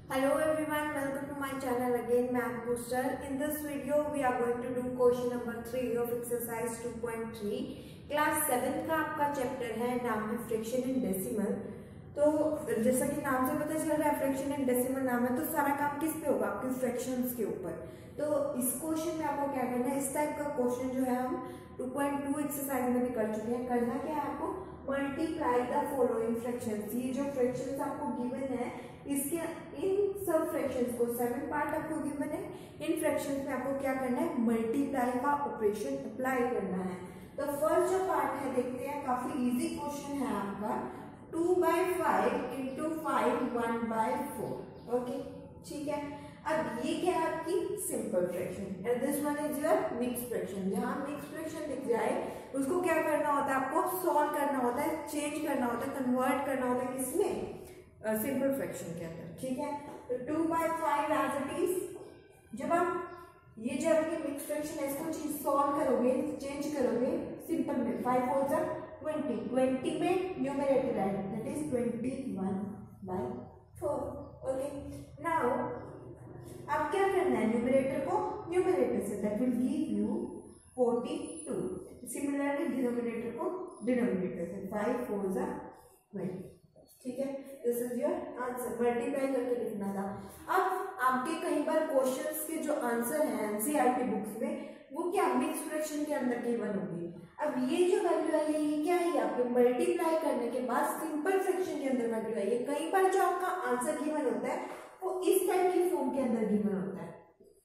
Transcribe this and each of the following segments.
Hello everyone, welcome to my channel again, Math Booster. In this video, we are going to do question number 3 of exercise 2.3. Class 7 का आपका chapter है, नाम है fraction and decimal. तो जैसा कि नाम से पता चल रहा है फ्रैक्शन एंड डेसिमल नाम है, तो सारा काम किस पे होगा? आपके फ्रैक्शंस के ऊपर। तो इस क्वेश्चन में आपको क्या करना है, इस टाइप का क्वेश्चन जो है हम 2.2 एक्सरसाइज में भी कर चुके हैं। करना क्या है आपको, मल्टीप्लाई द फॉलोइंग फ्रैक्शंस। ये जो फ्रैक्शंस आपको गिवन है, इसके इन सब फ्रैक्शंस को 7 पार्ट आपको गिवन है। इन फ्रैक्शंस में आपको क्या करना है, मल्टीप्लाई का ऑपरेशन अप्लाई करना है। तो फर्स्ट जो पार्ट है देखते हैं, काफी इजी क्वेश्चन है आपका। 2/5 इंटू 5 1/4। ओके, ठीक है। अब ये क्या है आपकी simple fraction and this one is your mix fraction. जहां मिक्स फ्रैक्शन दिख जाए उसको क्या करना होता है, आपको सॉल्व करना होता है, चेंज करना होता है, कन्वर्ट करना होता है किसमें, सिंपल फ्रैक्शन के अंदर। ठीक है, तो 2/5 एज इट इज। जब आप ये जो आपकी मिक्स फ्रैक्शन है इसको चीज सॉल्व करोगे, चेंज करोगे सिंपल में, 5 4 जा 20, 20 में numerator add, that is 21/4। Okay, now अब क्या करना है, न्यूमरेटर को न्यूमरेटर से, that will give you 42। Similarly denominator को डिनोमिनेटर से, 5 4 जा 20। ठीक है, this is your answer. Multiply करके लिखना था। अब आपके कई बार क्वेश्चंस के जो आंसर हैं एनसीईआरटी बुक्स में, वो क्या मिक्स फ्रैक्शन के अंदर गिवन होगी। अब ये जो वैल्यू है ये क्या है, आपके मल्टीप्लाई करने के बाद सिंपल फ्रैक्शन के अंदर वैल्यू है। ये कई बार जो आपका आंसर गिवन होता है वो इस टाइप की फॉर्म के अंदर गिवन होता है,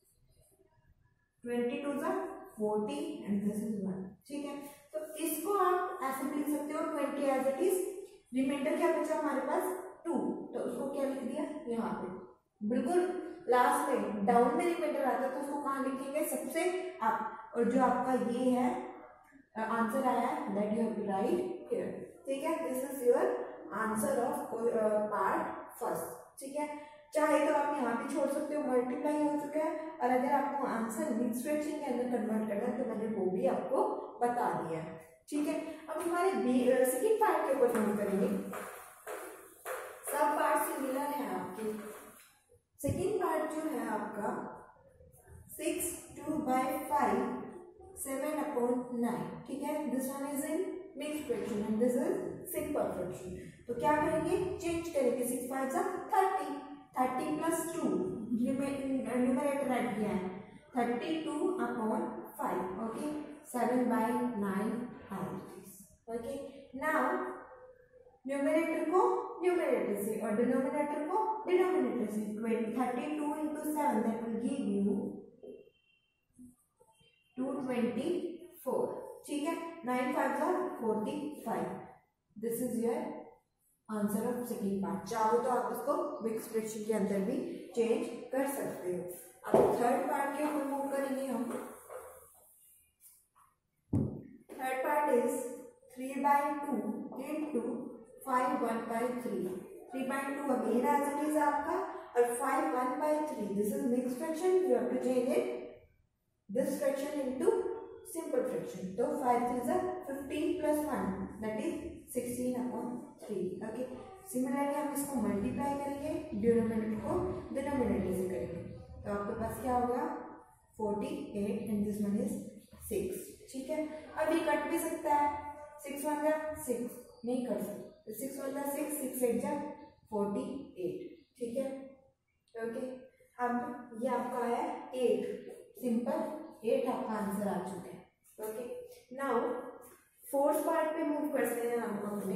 22 जा 40 एंड दिस इज 1। ठीक है, तो इसको आप ऐसे भी लिख सकते हो 20 एज इट इज। रिमाइंडर क्या बचा हमारे पास 2, तो उसको क्या लिख दिया यहाँ पे, बिल्कुल लास्ट में डाउन में रिमाइंडर आता है तो उसको कहाँ लिखेंगे, सबसे आप। और जो आपका ये है आंसर आया है, that you have to write here. ठीक है, this is your answer of part first. ठीक है, चाहे तो आप यहाँ भी छोड़ सकते हो, मल्टीप्लाई हो चुका है। और अगर आपको आंसर मिक्स फ्रैक्शन के अंदर कन्वर्ट करना है तो मैंने वो भी आपको बता दिया है। ठीक है, अब हमारे सेकंड पार्ट के ऊपर मूव करेंगे। सब पार्ट सिमिलर है आपके। सेकंड पार्ट जो है आपका 6 2/5 7/9। ठीक है, this one is in mix fraction and this is simple fraction. तो क्या करेंगे, चेंज करेंगे, 6 5 जा 30, 30 प्लस 2 न्यूमरेटर ऐड किया है, 32/5। Okay, 7/9 okay. नाउ न्यूमरेटर को न्यूमरेटर से और डिनोमिनेटर को डिनोमिनेटर से, 32 into 7 that will give you 224। ठीक है, 9 5 जा 45। This is your answer of second part. चाहो तो आप इसको मिक्स फ्रैक्शन के अंदर भी चेंज कर सकते हो। अब थर्ड पार्ट के ऊपर मूव करेंगे हम। Third part is 3/2 into 5 1/3। 3/2 again as it is आपका, और 5 1/3 this is mix fraction. You have to change it this fraction into simple fraction. तो 5 3 जा 15 plus 1 that is 16/3। Okay, similarly हम इसको मल्टीप्लाई करेंगे, डिनोमिनेटर को डिनोमिनेटर से करेंगे, तो आपके पास क्या होगा 48 एंड दिस वन इज 6। ठीक है, अब ये कट भी सकता है, 6 1 जा 6 नहीं कर सकते, 6 1 जा 6, 6 8 जा 48। ठीक है, ओके। अब ये आपका है 8, सिंपल 8 आपका आंसर आ चुका है। ओके, नाउ फोर्थ पार्ट पे मूव करते हैं हम अपने।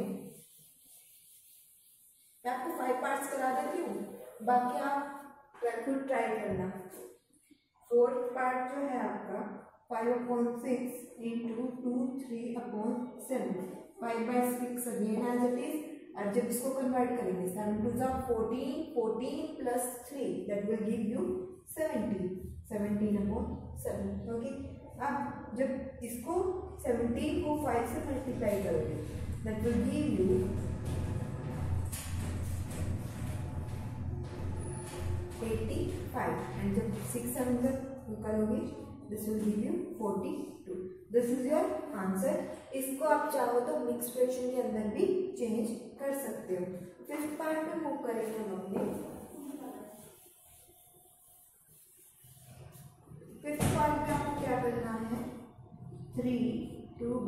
मैं आपको 5 पार्ट्स करा देती हूँ, बाकी आप खुद ट्राई करना। फोर्थ पार्ट जो है आपका 5/6 into 2 3/7, 5/6 again as it is. और जब इसको कन्वर्ट करेंगे, 7 2 जा 14, 14 plus 3 that will give you 17, 17/7। Okay, अब जब इसको 17 को 5 से मल्टीप्लाई करोगे that will give you 85 and जब 6 7 करोगे this will give you 42। This is your answer. इसको आप चाहो तो मिक्स फ्रैक्शन के अंदर भी चेंज कर सकते हो। फिफ्थ पार्ट में मूव करेंगे हम अपने।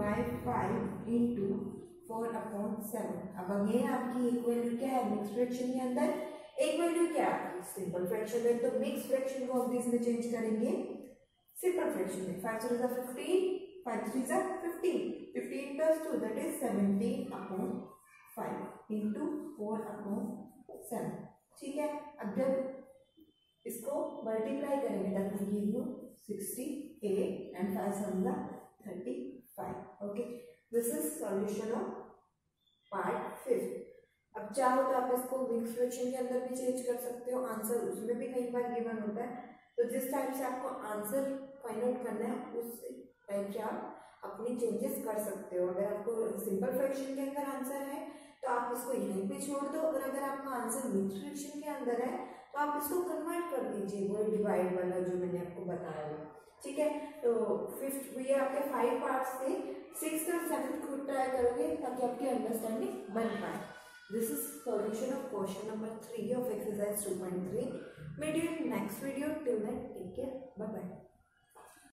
Multiply 5 into 4/7। अब अगेन आपकी एक वैल्यू क्या है मिक्स फ्रैक्शन के अंदर, एक वैल्यू क्या है सिंपल फ्रैक्शन में, तो मिक्स फ्रैक्शन को हम इसमें चेंज करेंगे सिंपल फ्रैक्शन में। 5 3 जा 15, 5 3 जा 15, 15 प्लस 2 दैट इज 17/5 इंटू 4/7। ठीक है, अब जब इसको मल्टीप्लाई करेंगे तब हम गिव यू 68 एंड 5 7 जा 35। Okay, this is solution of part 5। अब चाहो तो आप इसको मिक्स फ्रैक्शन के अंदर भी चेंज कर सकते हो, आंसर उसमें भी कई बार गिवन होता है। तो जिस टाइप से आपको आंसर फाइंड आउट करना है उस टाइप से आप अपनी चेंजेस कर सकते हो। अगर आपको सिंपल फ्रैक्शन के अंदर आंसर है तो आप इसको यहीं पे छोड़ दो, और अगर आपका आंसर मिक्स फ्रैक्शन के अंदर है तो आप इसको कन्वर्ट कर दीजिए वो डिवाइड वाला जो मैंने आपको बताया है। ठीक है, तो फिफ्थ ये आपके 5 पार्ट्स थे, 6th और 7th को ट्राई करोगे ताकि आपकी अंडरस्टैंडिंग बन पाए। This is solution of question number 3 of exercise 2.3. Meet you in next video. Till then, take care. Bye bye.